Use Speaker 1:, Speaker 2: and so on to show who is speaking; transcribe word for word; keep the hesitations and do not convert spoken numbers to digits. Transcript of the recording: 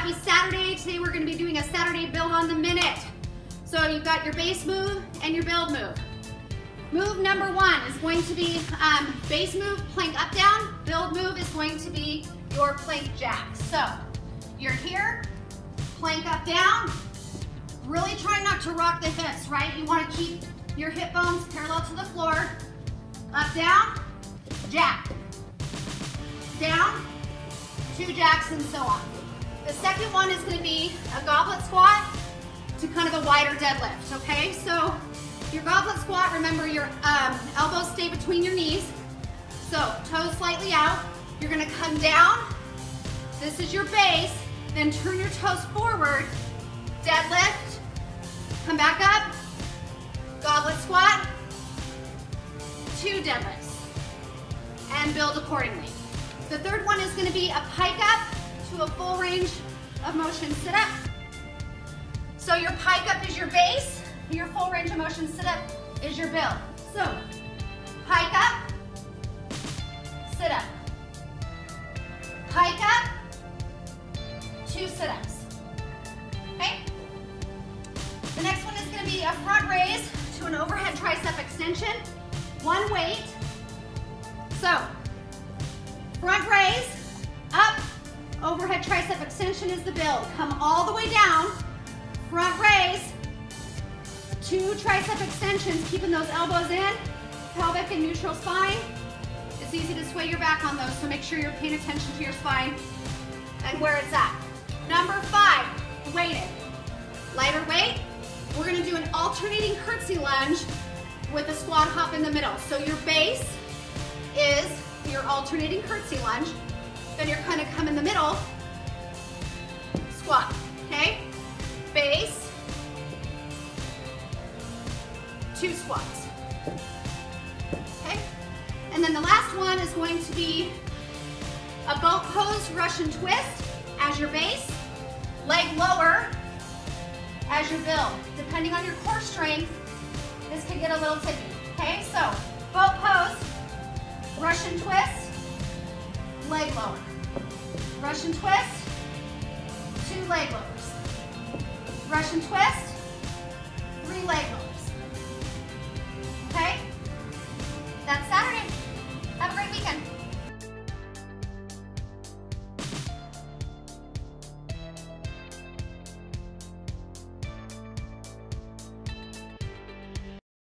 Speaker 1: happy Saturday. Today we're gonna be doing a Saturday build on the minute. So you've got your base move and your build move. Move number one is going to be um, base move, plank up, down. Build move is going to be your plank jack. So you're here, plank up, down. Really try not to rock the hips, right? You wanna keep your hip bones parallel to the floor. Up, down, jack. Down, two jacks, and so on. The second one is gonna be a goblet squat to kind of a wider deadlift, okay? So your goblet squat, remember your um, elbows stay between your knees. So toes slightly out. You're gonna come down. This is your base. Then turn your toes forward. Deadlift. Come back up. Goblet squat. Two deadlifts. And build accordingly. The third one is gonna be a pike up to a full range of motion sit up. So your pike up is your base. Your full range of motion sit up is your build. So pike up, sit up. Pike up, two sit ups. Okay? The next one is gonna be a front raise to an overhead tricep extension. One weight. So front raise, up, overhead tricep extension is the build. Come all the way down, front raise, two tricep extensions, keeping those elbows in, pelvic and neutral spine. It's easy to sway your back on those, so make sure you're paying attention to your spine and where it's at. Number five, weighted. Lighter weight, we're gonna do an alternating curtsy lunge with a squat hop in the middle. So your base is your alternating curtsy lunge, then you're kind of come in the middle, squat, okay? Base, two squats, okay? And then the last one is going to be a boat pose Russian twist as your base, leg lower as your build. Depending on your core strength, this can get a little tricky, okay? So boat pose, Russian twist, leg lower. Russian twist, two leg lowers. Russian twist, three leg lowers.